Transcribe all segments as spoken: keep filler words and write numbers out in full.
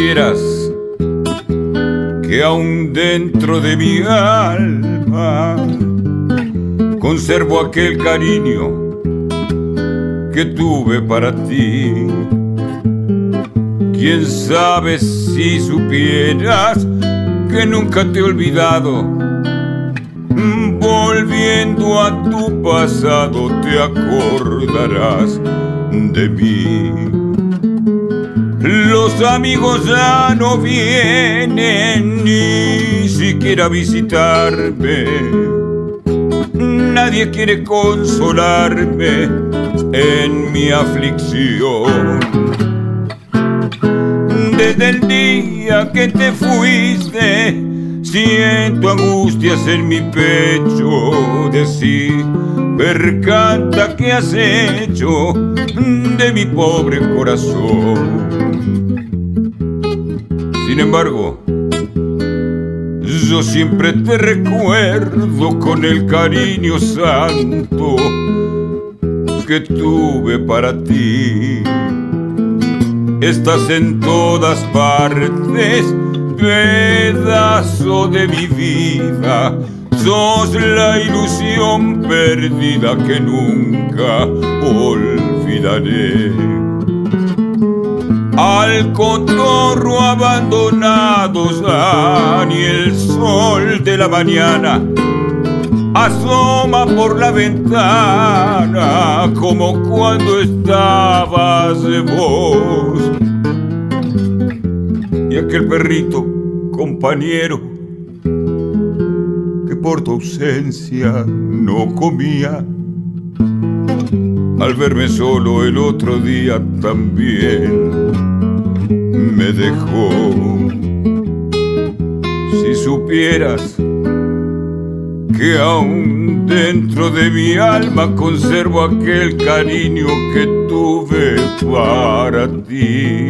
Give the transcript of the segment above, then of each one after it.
supieras que aún dentro de mi alma conservo aquel cariño que tuve para ti. Quién sabe si supieras que nunca te he olvidado. Volviendo a tu pasado te acordarás de mí. Los amigos ya no vienen ni siquiera a visitarme. Nadie quiere consolarme en mi aflicción. Desde el día que te fuiste siento angustias en mi pecho. Decir, percanta que has hecho de mi pobre corazón. Sin embargo, yo siempre te recuerdo con el cariño santo que tuve para ti. Estás en todas partes, pedazo de mi vida. Sos la ilusión perdida que nunca olvidaré. Al cotorro abandonados, ah, ni el sol de la mañana asoma por la ventana como cuando estabas vos. Y aquel perrito compañero que por tu ausencia no comía, al verme solo el otro día también me dejó. Si supieras que aún dentro de mi alma conservo aquel cariño que tuve para ti.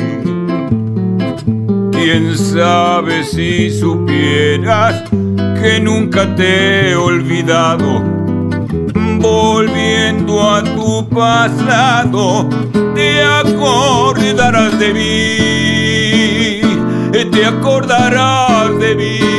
Quién sabe si supieras que nunca te he olvidado. Volviendo a tu pasado te acordarás de mí, te acordarás de mí.